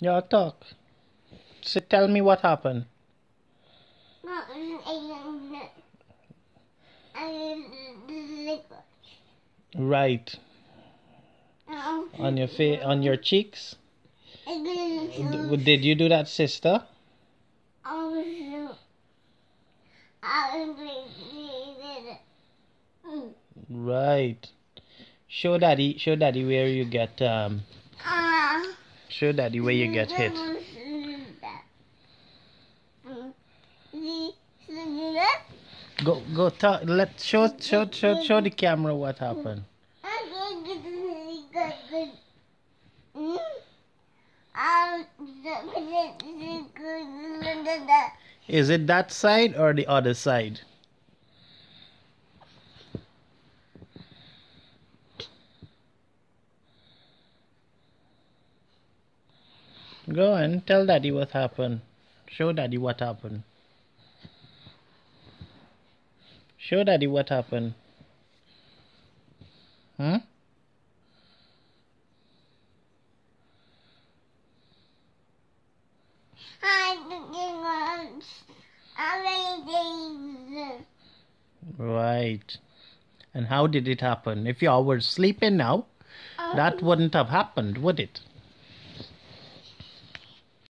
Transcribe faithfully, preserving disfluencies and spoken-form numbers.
Yeah, talk. So tell me what happened. Right. On your face, on your cheeks. D- Did you do that, sister? Right. Show daddy, show daddy where you get um. Show daddy where you get hit. Go, go, talk. Let show, show, show, show the camera what happened. Is it that side or the other side? Go on, tell daddy what happened. Show daddy what happened. Show daddy what happened. Hmm? Right. And how did it happen? If y'all were sleeping now, that wouldn't have happened, would it?